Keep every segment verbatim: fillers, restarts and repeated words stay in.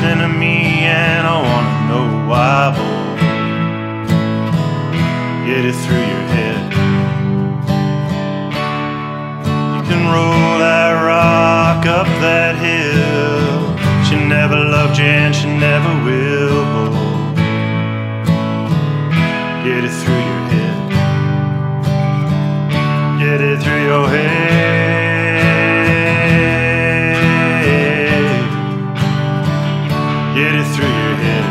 listening to me, and I wanna know why, boy. Get it through your head. You can roll that rock up that hill. She never loved you and she never will, boy. Get it through your head. Get it through your head. Get it through your head.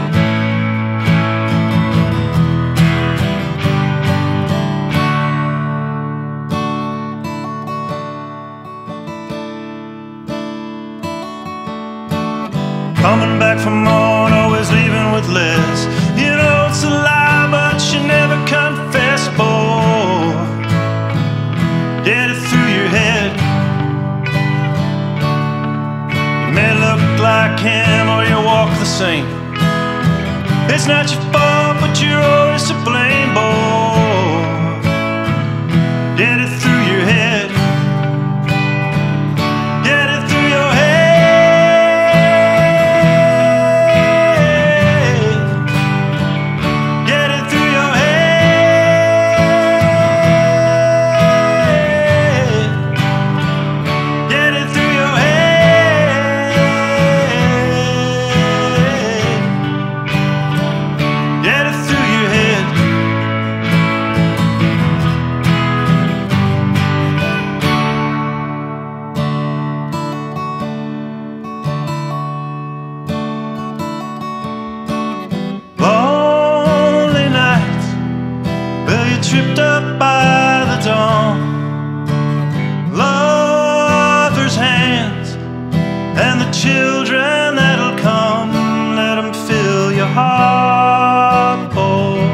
Coming back from home, always leaving with less. You know it's a lie, but you never confess, boy. Get it through your head. You may look like him or you walk the same. It's not your fault, but you're always to blame, boy. Get it through your head. Get it through your head. Get it through your head. Get it through your head. Get it through your head. Lonely nights, well, you tripped up by the dawn. Lovers' hands and the children that'll come. Let them fill your heart, boy.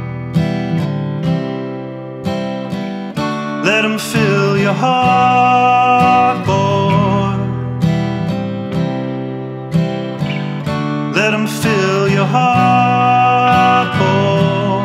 Let them fill your heart, boy. Let them fill your heart, boy.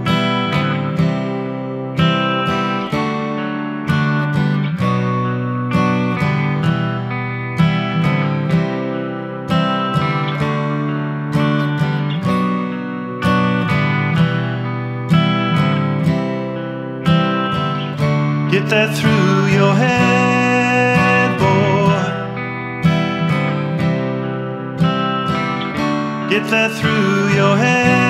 Get that through your head, boy. Get that through your head.